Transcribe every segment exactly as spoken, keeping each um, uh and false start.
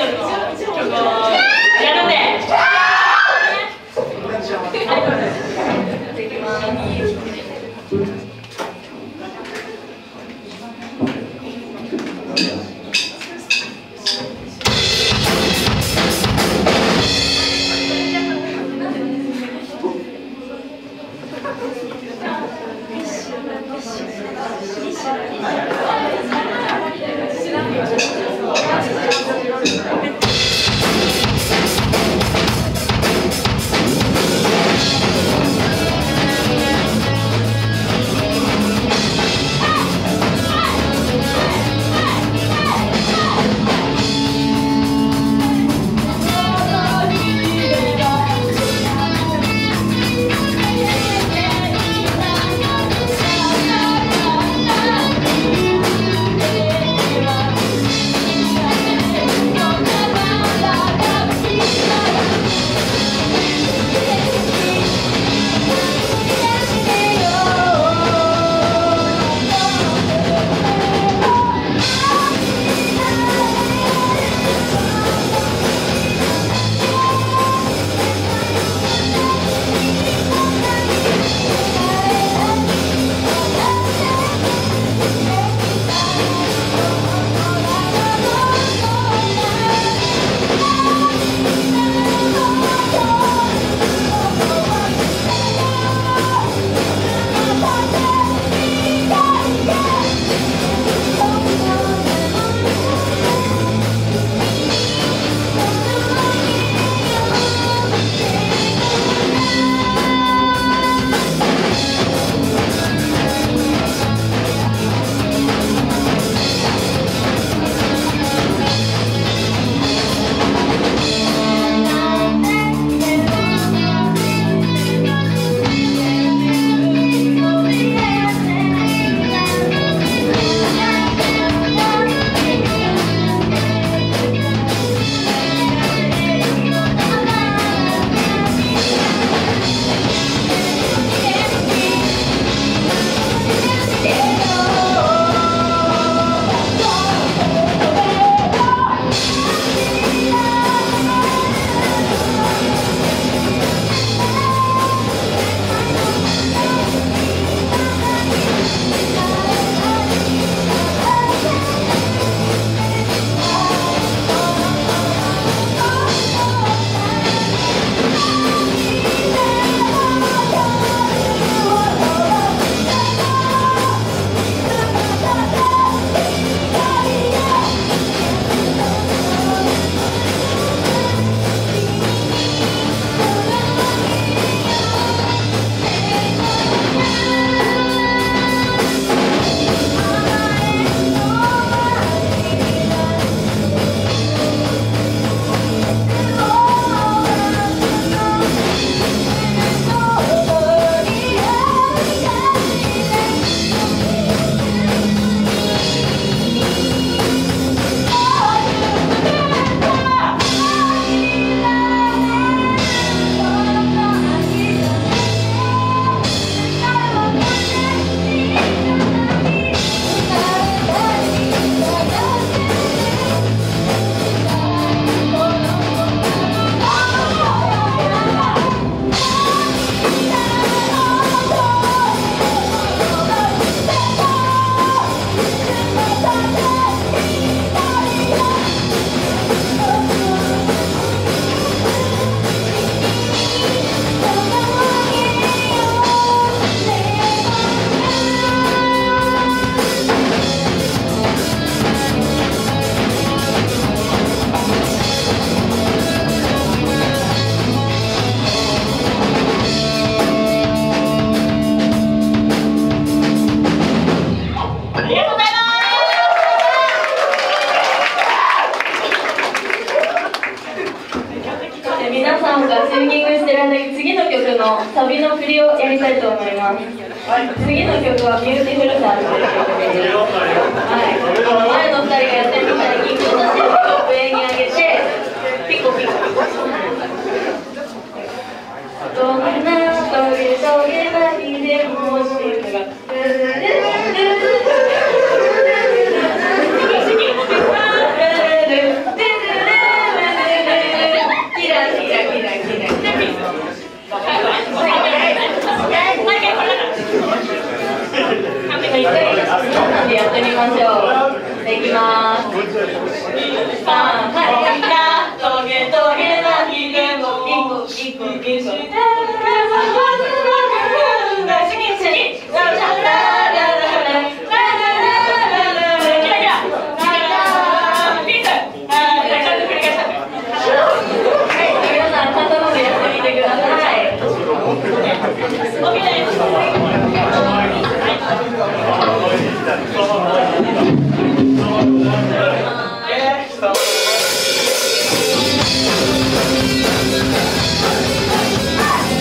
ドルの曲をやるんで。できます。 サビの振りをやりたいと思います。次の曲は「ビューティフルさん」という曲です。はい、前のふたりがやってるみたいに人差し指を上に上げてピコピコピコ。どんなトゲトゲな日でもしてが「 はい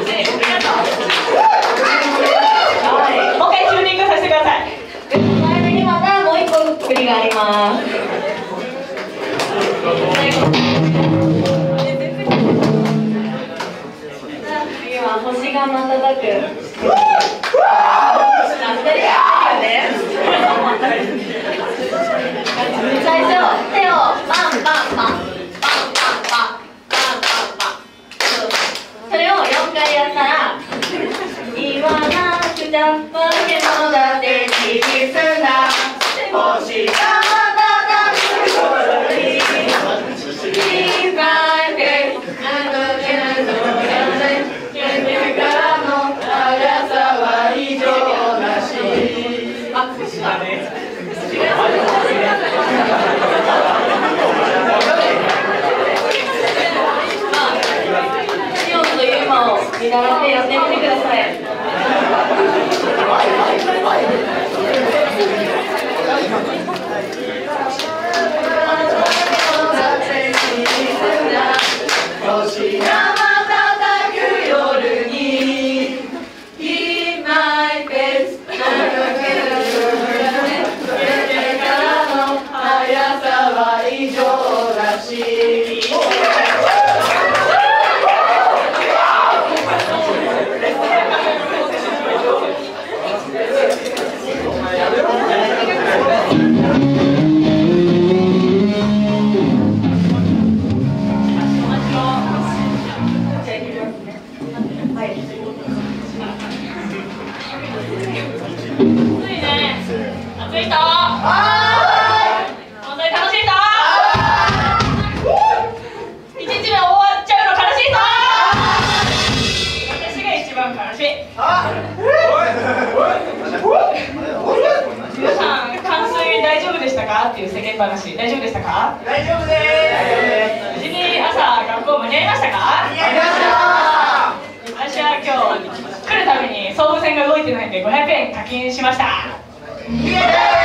もう一回チューニングさせてください。 前目にまたもう一個振りがあります。次は星が瞬く。最初手をパンパンパンパンパンパンパンパンパン。それをよんかいやったら言わなくちゃ化け物だって気にすんだ星が瞬く夜に Keep my face and the candle君からの速さは異常なし。あ、違うね。シオンとユーマを見習ってやってみてください。星が瞬く夜に Keep my face 速さは異常だし。 皆さん、冠水大丈夫でしたかっていう世間話、大丈夫でしたか？ 大丈夫です。 無事に朝学校間に合いましたか？ 間に合いました。 私は今日来るために総武線が動いてないんでごひゃくえん課金しました。イエーイ！意味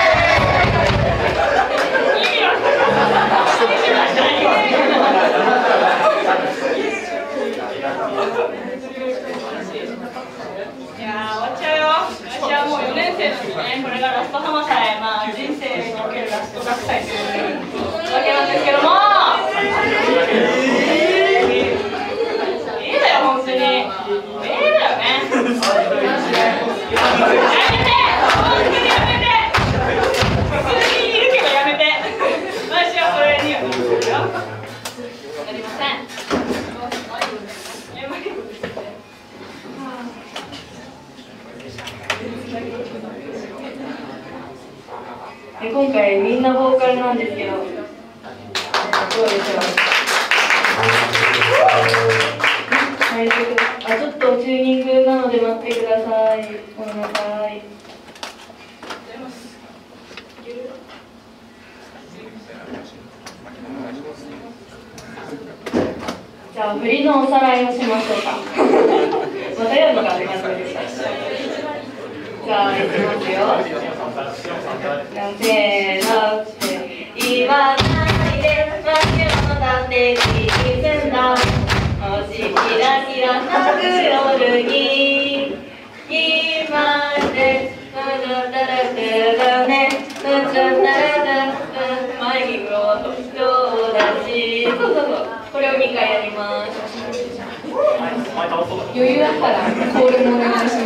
わかんない。課金しました。いやー、終わっちゃうよ。私はもうよねん生なのにね、これがラスト浜祭、まあ人生におけるラスト学祭というわけなんですけども、いいだよ、本当に。いいだよね。やめて、本当にやめて。普通にいるけどやめて。私はそれにはなるよ。やりません。 今回みんなボーカルなんですけど、どうでしょう。あ、ちょっとチューニングなので待ってください。ごめんなさい。じゃあ振りのおさらいをしましょうか。またやるのかって感じでした。じゃあいきますよ。せーのって言わないで化け物だって気にすんだ星キラキラ咲く夜に今でタラタラタラねタラタラマイクをそうだしそうそうそうこれをにかいやります。余裕あったらコールもお願いします。